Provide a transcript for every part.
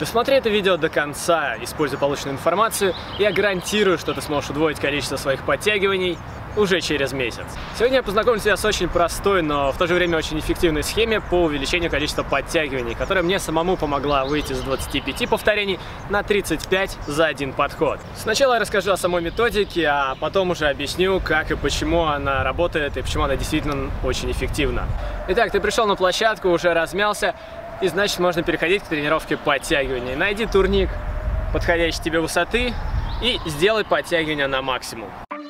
Досмотри это видео до конца, используя полученную информацию, и я гарантирую, что ты сможешь удвоить количество своих подтягиваний уже через месяц. Сегодня я познакомлю тебя с очень простой, но в то же время очень эффективной схеме по увеличению количества подтягиваний, которая мне самому помогла выйти с 25 повторений на 35 за один подход. Сначала я расскажу о самой методике, а потом уже объясню, как и почему она работает и почему она действительно очень эффективна. Итак, ты пришел на площадку, уже размялся, и значит можно переходить к тренировке подтягиваний. Найди турник подходящей тебе высоты и сделай подтягивания на максимум.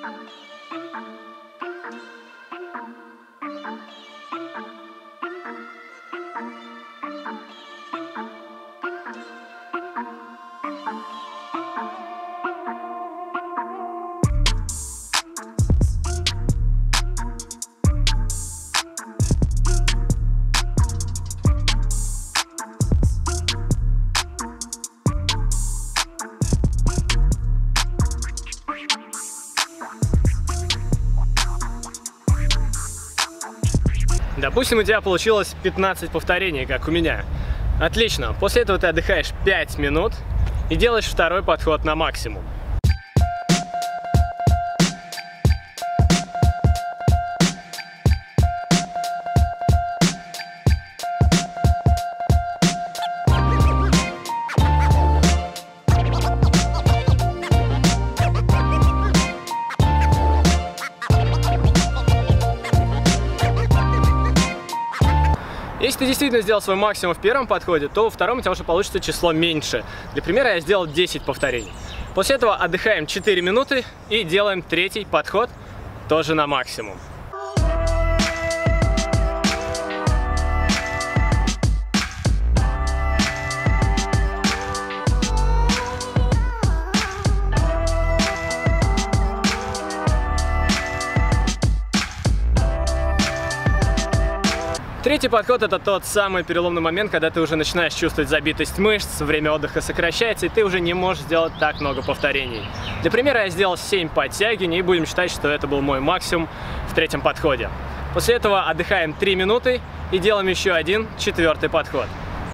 Допустим, у тебя получилось 15 повторений, как у меня. Отлично. После этого ты отдыхаешь 5 минут и делаешь второй подход на максимум. Если ты действительно сделал свой максимум в первом подходе, то во втором у тебя уже получится число меньше. Для примера я сделал 10 повторений. После этого отдыхаем 4 минуты и делаем третий подход тоже на максимум. Третий подход — это тот самый переломный момент, когда ты уже начинаешь чувствовать забитость мышц, время отдыха сокращается, и ты уже не можешь сделать так много повторений. Для примера я сделал 7 подтягиваний, и будем считать, что это был мой максимум в третьем подходе. После этого отдыхаем 3 минуты и делаем еще один, четвертый подход.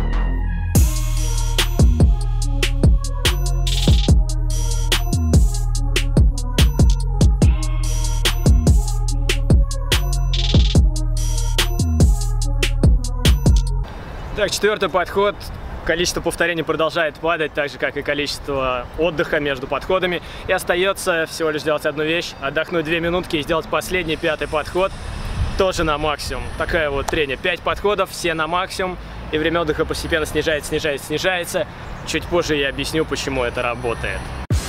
Так, четвертый подход. Количество повторений продолжает падать, так же, как и количество отдыха между подходами. И остается всего лишь сделать одну вещь, отдохнуть 2 минутки и сделать последний, пятый подход тоже на максимум. Такая вот трения. 5 подходов, все на максимум, и время отдыха постепенно снижается. Чуть позже я объясню, почему это работает.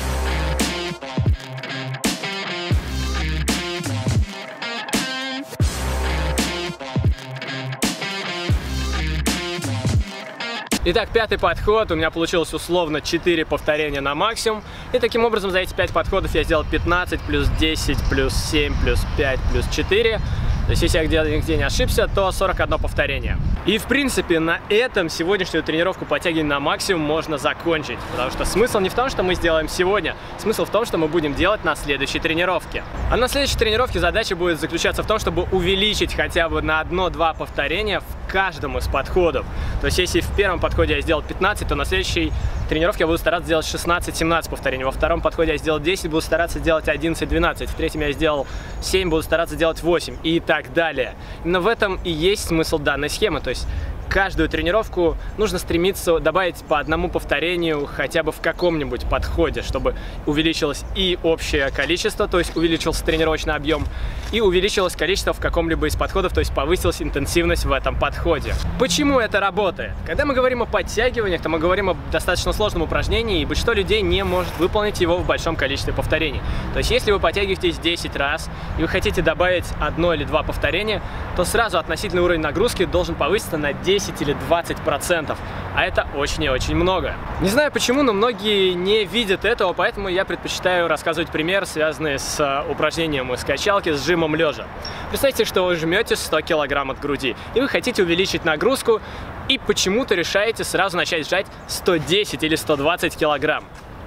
Итак, пятый подход. У меня получилось условно 4 повторения на максимум. И таким образом за эти 5 подходов я сделал 15, плюс 10, плюс 7, плюс 5, плюс 4. То есть, если я нигде не ошибся, то 41 повторение. И, в принципе, на этом сегодняшнюю тренировку подтягиваний на максимум можно закончить. Потому что смысл не в том, что мы сделаем сегодня. Смысл в том, что мы будем делать на следующей тренировке. А на следующей тренировке задача будет заключаться в том, чтобы увеличить хотя бы на 1-2 повторения в каждом из подходов. То есть, если в первом подходе я сделал 15, то на следующей тренировке я буду стараться сделать 16-17 повторений. Во втором подходе я сделал 10, буду стараться делать 11-12. В третьем я сделал 7, буду стараться делать 8 и так далее. Именно в этом и есть смысл данной схемы. То есть каждую тренировку нужно стремиться добавить по одному повторению хотя бы в каком-нибудь подходе, чтобы увеличилось и общее количество, то есть увеличился тренировочный объем, и увеличилось количество в каком-либо из подходов, то есть повысилась интенсивность в этом подходе. Почему это работает? Когда мы говорим о подтягиваниях, то мы говорим о достаточно сложном упражнении, и большинство людей не может выполнить его в большом количестве повторений. То есть если вы подтягиваетесь 10 раз, и вы хотите добавить 1 или 2 повторения, то сразу относительный уровень нагрузки должен повыситься на 10 или 20%, а это очень и очень много. Не знаю почему, но многие не видят этого, поэтому я предпочитаю рассказывать пример, связанный с упражнением из качалки с жимом лежа. Представьте, что вы жмете 100 кг от груди, и вы хотите увеличить нагрузку, и почему-то решаете сразу начать сжать 110 или 120 кг.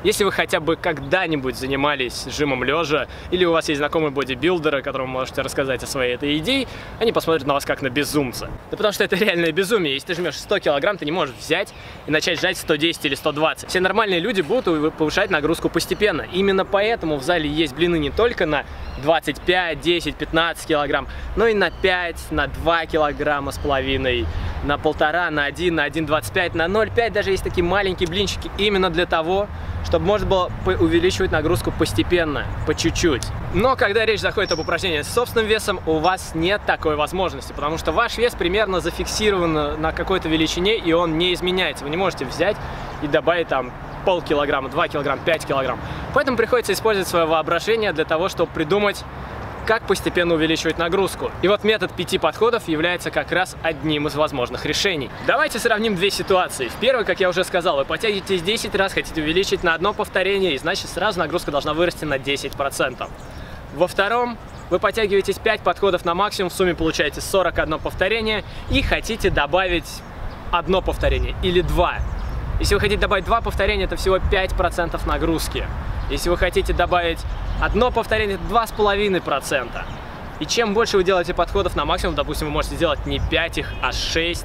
Если вы хотя бы когда-нибудь занимались жимом лежа, или у вас есть знакомые бодибилдеры, которым можете рассказать о своей этой идее, они посмотрят на вас как на безумца. Да потому что это реальное безумие. Если ты жмешь 100 килограмм, ты не можешь взять и начать жать 110 или 120. Все нормальные люди будут повышать нагрузку постепенно. Именно поэтому в зале есть блины не только на 25, 10, 15 килограмм, но и на 5, на 2 килограмма с половиной, на 1,5, на 1, на 1,25, на 0,5. Даже есть такие маленькие блинчики именно для того, чтобы можно было увеличивать нагрузку постепенно, по чуть-чуть. Но когда речь заходит об упражнениях с собственным весом, у вас нет такой возможности, потому что ваш вес примерно зафиксирован на какой-то величине, и он не изменяется. Вы не можете взять и добавить там полкилограмма, 2 килограмма, 5 килограмм. Поэтому приходится использовать свое воображение для того, чтобы придумать, как постепенно увеличивать нагрузку. И вот метод 5 подходов является как раз одним из возможных решений. Давайте сравним две ситуации. В первой, как я уже сказал, вы подтягиваетесь 10 раз, хотите увеличить на одно повторение, и значит сразу нагрузка должна вырасти на 10%. Во втором, вы подтягиваетесь 5 подходов на максимум, в сумме получаете 41 повторение, и хотите добавить одно повторение или 2. Если вы хотите добавить 2 повторения, это всего 5% нагрузки. Если вы хотите добавить одно повторение, это 2,5%. И чем больше вы делаете подходов на максимум, допустим, вы можете сделать не 5 их, а 6,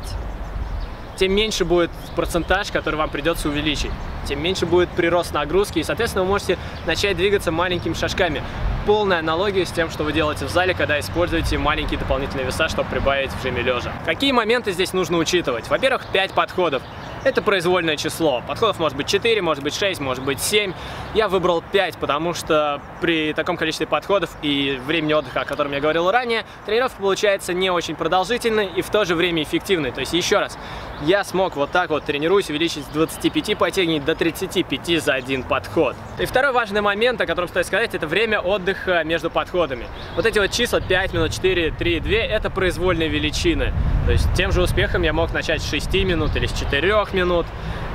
тем меньше будет процентаж, который вам придется увеличить. Тем меньше будет прирост нагрузки, и, соответственно, вы можете начать двигаться маленькими шажками. Полная аналогия с тем, что вы делаете в зале, когда используете маленькие дополнительные веса, чтобы прибавить в жиме лежа. Какие моменты здесь нужно учитывать? Во-первых, 5 подходов. Это произвольное число. Подходов может быть 4, может быть 6, может быть 7. Я выбрал 5, потому что при таком количестве подходов и времени отдыха, о котором я говорил ранее, тренировка получается не очень продолжительной и в то же время эффективной. То есть, еще раз, я смог вот так вот, тренируясь, увеличить с 25 подтягиваний до 35 за один подход. И второй важный момент, о котором стоит сказать, это время отдыха между подходами. Вот эти вот числа 5 минут, 4, 3, 2, это произвольные величины. То есть, тем же успехом я мог начать с 6 минут или с 4 минут.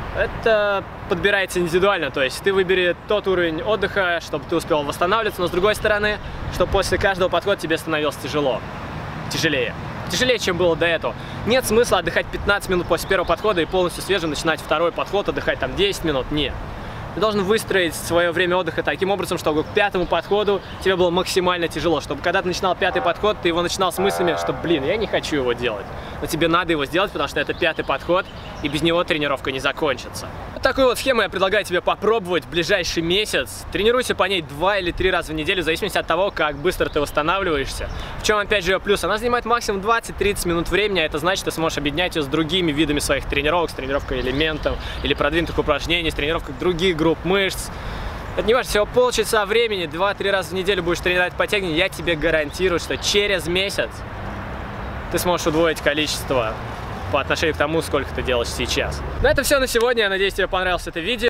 Это подбирается индивидуально, то есть ты выбери тот уровень отдыха, чтобы ты успел восстанавливаться, но с другой стороны, чтобы после каждого подхода тебе становилось тяжелее, чем было до этого. Нет смысла отдыхать 15 минут после первого подхода и полностью свежим начинать второй подход, отдыхать там 10 минут, нет. Ты должен выстроить свое время отдыха таким образом, чтобы к 5-му подходу тебе было максимально тяжело. Чтобы когда ты начинал 5-й подход, ты его начинал с мыслями, что, блин, я не хочу его делать. Но тебе надо его сделать, потому что это 5-й подход, и без него тренировка не закончится. Вот такую вот схему я предлагаю тебе попробовать в ближайший месяц. Тренируйся по ней 2 или 3 раза в неделю, в зависимости от того, как быстро ты восстанавливаешься. В чем, опять же, ее плюс? Она занимает максимум 20-30 минут времени, а это значит, ты сможешь объединять ее с другими видами своих тренировок, с тренировкой элементов или продвинутых упражнений, с тренировкой других групп мышц. Это не важно, всего полчаса времени, 2-3 раза в неделю будешь тренировать подтягивания, я тебе гарантирую, что через месяц ты сможешь удвоить количество по отношению к тому, сколько ты делаешь сейчас. На этом все на сегодня. Я надеюсь, тебе понравилось это видео.